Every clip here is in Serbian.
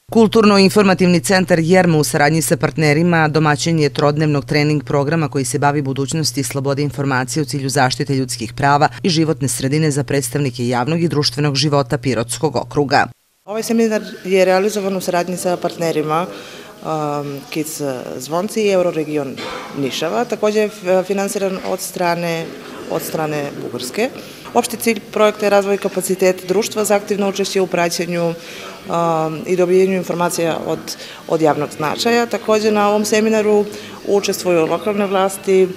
Kulturno-informativni centar Jerma u saradnji sa partnerima domaćin je trodnevnog trening programa koji se bavi budućnosti i slobode informacije u cilju zaštite ljudskih prava i životne sredine za predstavnike javnog i društvenog života Pirotskog okruga. Ovaj seminar je realizovan u saradnji sa partnerima KIC Zvonci i Euroregion Nišava, također je finansiran od strane Bugarske. Opšti cilj projekta je razvoj kapaciteta društva za aktivno učešće u praćenju i dobijanju informacija od javnog značaja. Također na ovom seminaru učestvuju lokalne vlasti,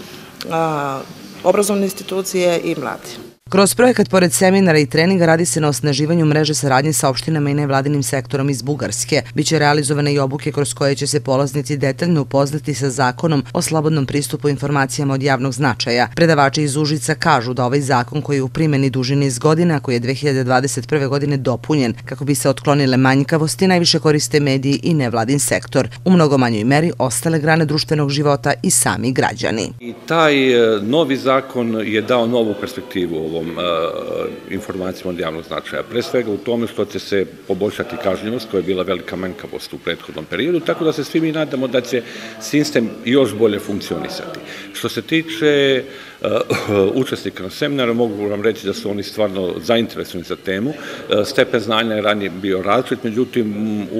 obrazovne institucije i mladi. Kroz projekat, pored seminara i treninga, radi se na osnaživanju mreže saradnje sa opštinama i nevladinim sektorom iz Bugarske. Biće realizovane i obuke kroz koje će se polaznici detaljno upoznati sa zakonom o slobodnom pristupu informacijama od javnog značaja. Predavači iz Užica kažu da ovaj zakon koji je u primjeni duži niz godina, koji je 2021. godine dopunjen kako bi se otklonile manjkavosti, najviše koriste mediji i nevladin sektor. U mnogo manjoj meri ostale grane društvenog života i sami građani. I taj novi zakon je dao novu perspektivu ovom informacijama od javnog značaja. Pre svega u tome što će se poboljšati kažnjivost, koja je bila velika manjkavost u prethodnom periodu, tako da se svi mi nadamo da će sistem još bolje funkcionisati. Što se tiče učesnika na seminaru, mogu vam reći da su oni stvarno zainteresovani za temu. Stepen znanja je ranije bio različit, međutim,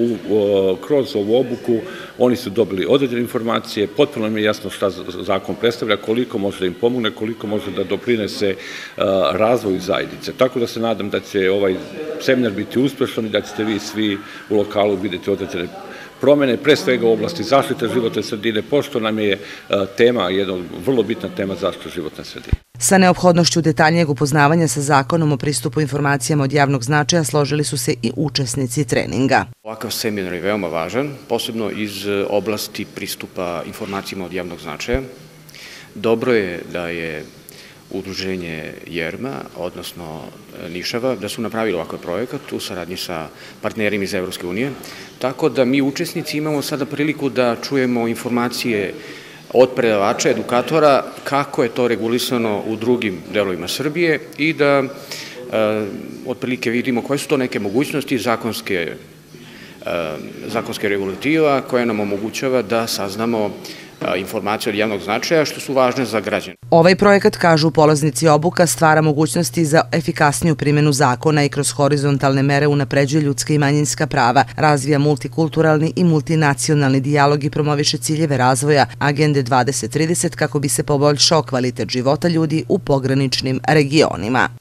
kroz ovu obuku oni su dobili određene informacije, potpuno im je jasno šta zakon predstavlja, koliko može da im pomogne, koliko može da doprinese razvoju zajednice. Tako da se nadam da će ovaj seminar biti uspešan i da ćete vi svi u lokalu vidjeti određene promene, pre svega u oblasti zaštite životne sredine, pošto nam je tema, jedna vrlo bitna tema zaštite životne sredine. Sa neophodnošću detaljnijeg upoznavanja sa zakonom o pristupu informacijama od javnog značaja složili su se i učesnici treninga. Ovakav seminar je veoma važan, posebno iz oblasti pristupa informacijama od javnog značaja. Dobro je da je udruženje Jerma, odnosno Nišava, da su napravili ovakav projekat u saradnji sa partnerima iz Evropske unije, tako da mi učesnici imamo sada priliku da čujemo informacije od predavača, edukatora, kako je to regulisano u drugim delovima Srbije i da otprilike vidimo koje su to neke mogućnosti zakonske regulativa koja nam omogućava da saznamo informacije od javnog značaja, što su važne za građane. Ovaj projekat, kažu polaznici obuka, stvara mogućnosti za efikasniju primjenu zakona i kroz horizontalne mere unapređuje ljudska i manjinska prava, razvija multikulturalni i multinacionalni dijalog i promoviše ciljeve razvoja Agende 2030 kako bi se poboljšao kvalitet života ljudi u pograničnim regionima.